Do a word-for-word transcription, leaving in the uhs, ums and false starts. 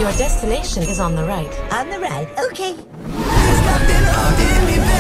Your destination is on the right. On the right, okay. There's nothing holding me back.